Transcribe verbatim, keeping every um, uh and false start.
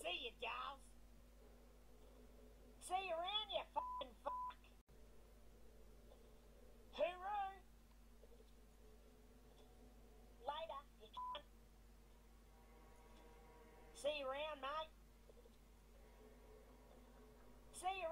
See you, Giles. See you around, you fucking fuck. Hooroo. Later, you cunt. See you around, mate. See you